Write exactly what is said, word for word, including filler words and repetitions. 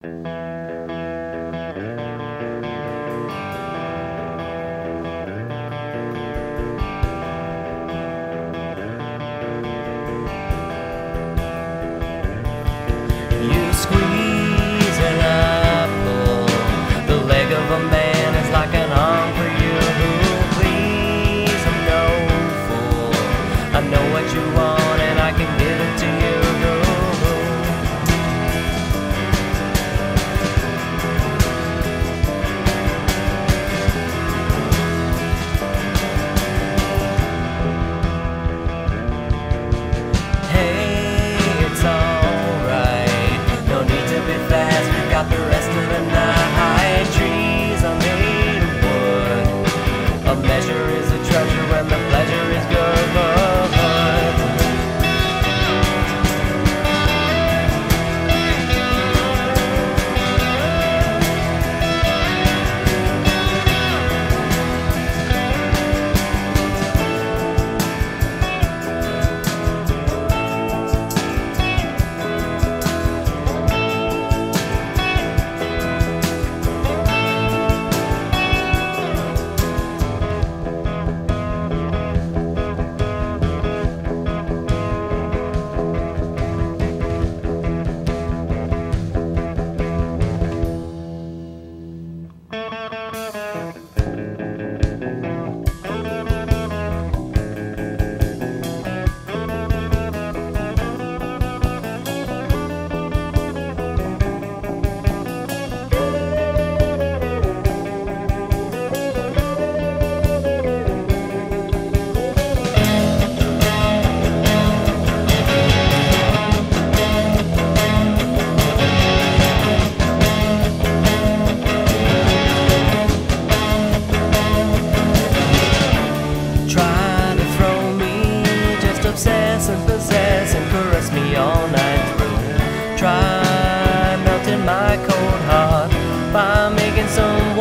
You squeeze an apple, the leg of a man is like an arm for you. Please, I'm no fool, I know what you want and I can give it to you. The rest of the night, trees are made of wood. A measure is a treasure when the pleasure is good. Obsess and possess and caress me all night through. Try melting my cold heart by making some